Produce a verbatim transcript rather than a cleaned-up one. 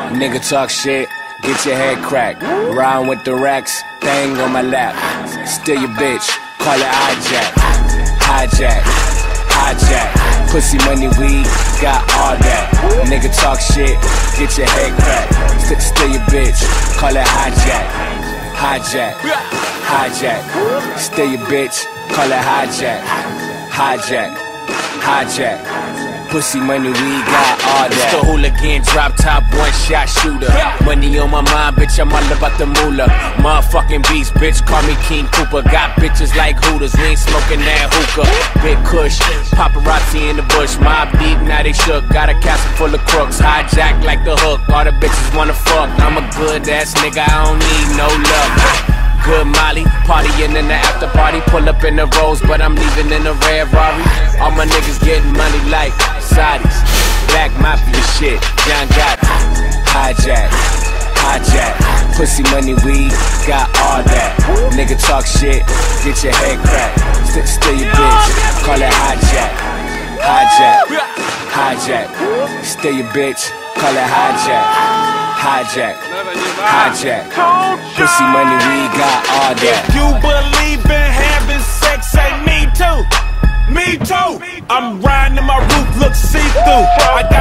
Nigga talk shit, get your head cracked. Rhyme with the racks, thing on my lap. Steal your bitch, call it hijack. Hijack, hijack. Pussy, money, weed, got all that. Nigga talk shit, get your head cracked. St steal your bitch, call it hijack. Hijack, hijack. Steal your bitch, call it hijack. Hijack, hijack. Pussy, money, we got all that. It's the hooligan, drop top, one shot shooter. Money on my mind, bitch, I'm all about the moolah. Motherfucking beast, bitch, call me King Cooper. Got bitches like Hooters, we ain't smoking that hookah. Big Kush, paparazzi in the bush. Mob deep, now they shook. Got a castle full of crooks, hijack like the hook. All the bitches wanna fuck. I'm a good ass nigga, I don't need no love. Good Molly, partying in the after party. Pull up in the Rolls, but I'm leaving in a red Rari. All my niggas getting money like Saudis. Black Mafia shit, John Gotti. Hijack, hijack. Pussy, money, weed, got all that. Nigga talk shit, get your head cracked. St steal your bitch, call it hijack. Hijack, hijack. Steal your bitch, call it hijack. Hijack, hijack. Pussy, money, we got all that. If you believe in having sex, say me too. Me too. I'm riding and my roof looks see-through. I got